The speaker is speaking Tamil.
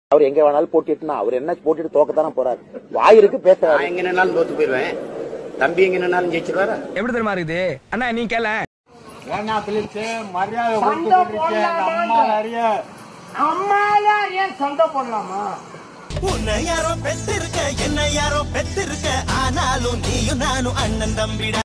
அவர் எங்க வேணாலும் போட்டிட்டுனா அவர் என்ன போட்டிட்டு தோக்கத்தானே போறாரு. வாயிருக்கு பேச எங்க நின்னாலும் தோத்து போயிருவேன். தம்பி எங்க நின்னாலும் ஜெயிச்சிருவாரு. எப்படி தெரியுமா இருக்குது அண்ணா? நீ கேள ஏன்னா பிள்ளைக்கு மரியாதை கொடுத்து அம்மால சண்டை போடலாமா? உன்னை யாரோ பெத்திருக்க, என்ன யாரோ பெத்திருக்க, ஆனாலும் நீயும் நானும் அண்ணன் தம்பிடா.